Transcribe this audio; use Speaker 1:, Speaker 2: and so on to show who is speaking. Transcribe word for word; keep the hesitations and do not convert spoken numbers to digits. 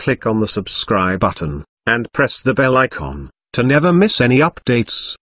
Speaker 1: click on the subscribe button, and press the bell icon, to never miss any updates.